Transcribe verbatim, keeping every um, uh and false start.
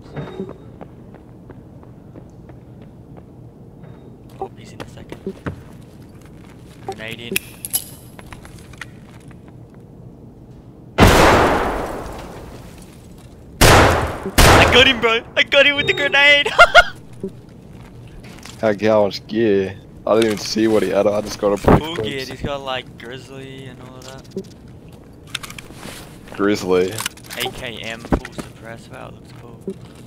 Oh, he's in the second. Grenade in. I got him, bro! I got him with the grenade! How how much gear? I didn't even see what he had. I just got a brief Full gear, glimpse. he's got like Grizzly and all of that. Grizzly. A K M full suppress, wow, looks cool.